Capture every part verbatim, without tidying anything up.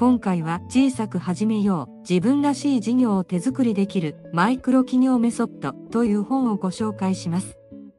今回は小さく始めよう、自分らしい事業を手作りできるマイクロ企業メソッドという本をご紹介します。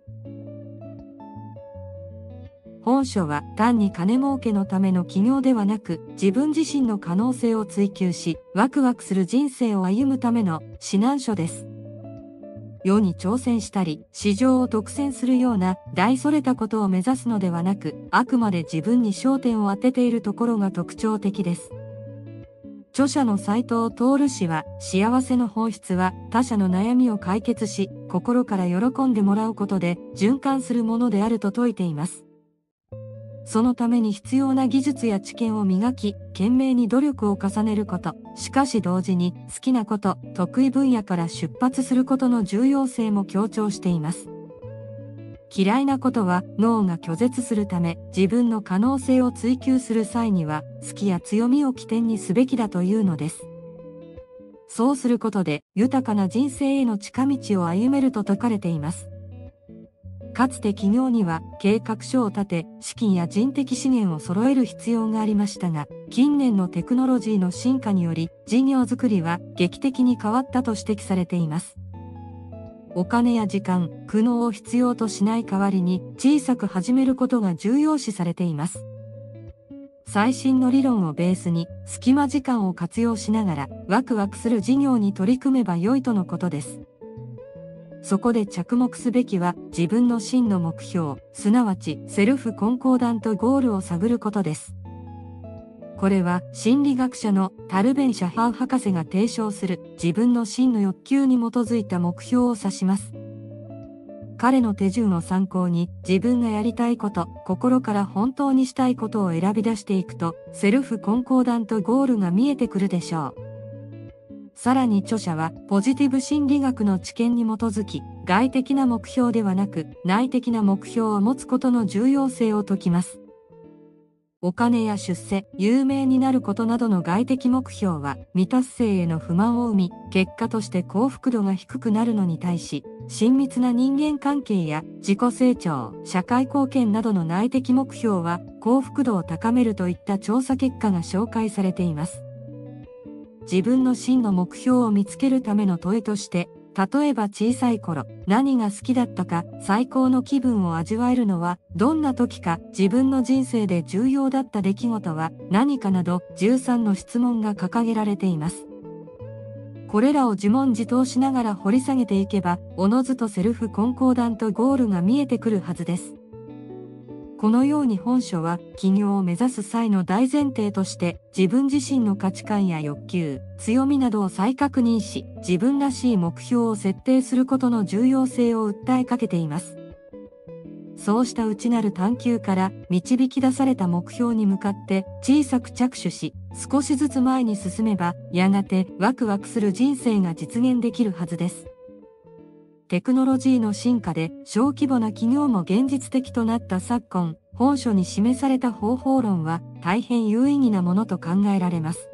本書は単に金儲けのための起業ではなく、自分自身の可能性を追求し、ワクワクする人生を歩むための指南書です。世に挑戦したり、市場を独占するような大それたことを目指すのではなく、あくまで自分に焦点を当てているところが特徴的です。著者の斉藤徹氏は、幸せの本質は他者の悩みを解決し、心から喜んでもらうことで循環するものであると説いています。そのために必要な技術や知見を磨き、懸命に努力を重ねること。しかし同時に好きなこと、得意分野から出発することの重要性も強調しています。嫌いなことは脳が拒絶するため、自分の可能性を追求する際には、好きや強みを起点にすべきだというのです。そうすることで、豊かな人生への近道を歩めると説かれています。かつて企業には計画書を立て、資金や人的資源を揃える必要がありましたが、近年のテクノロジーの進化により、事業づくりは劇的に変わったと指摘されています。お金や時間、苦悩を必要としない代わりに、小さく始めることが重要視されています。最新の理論をベースに、隙間時間を活用しながら、ワクワクする事業に取り組めば良いとのことです。そこで着目すべきは自分の真の目標、すなわちセルフコンコーダントゴールを探ることです。これは心理学者のタルベン・シャハウ博士が提唱する自分の真の欲求に基づいた目標を指します。彼の手順を参考に自分がやりたいこと、心から本当にしたいことを選び出していくと、セルフコンコーダントゴールが見えてくるでしょう。さらに著者はポジティブ心理学の知見に基づき、外的な目標ではなく内的な目標を持つことの重要性を説きます。お金や出世、有名になることなどの外的目標は未達成への不満を生み、結果として幸福度が低くなるのに対し、親密な人間関係や自己成長、社会貢献などの内的目標は幸福度を高めるといった調査結果が紹介されています。自分の真の目標を見つけるための問いとして、例えば小さい頃、何が好きだったか、最高の気分を味わえるのは、どんな時か、自分の人生で重要だった出来事は何かなど、じゅうさんの質問が掲げられています。これらを自問自答しながら掘り下げていけば、おのずとセルフコンコーダントゴールが見えてくるはずです。このように本書は起業を目指す際の大前提として自分自身の価値観や欲求、強みなどを再確認し自分らしい目標を設定することの重要性を訴えかけています。そうした内なる探求から導き出された目標に向かって小さく着手し少しずつ前に進めばやがてワクワクする人生が実現できるはずです。テクノロジーの進化で小規模な企業も現実的となった昨今、本書に示された方法論は大変有意義なものと考えられます。